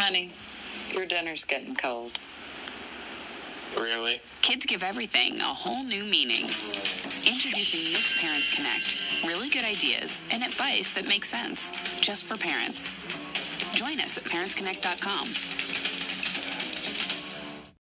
Honey, your dinner's getting cold. Really? Kids give everything a whole new meaning. Introducing Knix Parents Connect. Really good ideas and advice that makes sense. Just for parents. Join us at parentsconnect.com.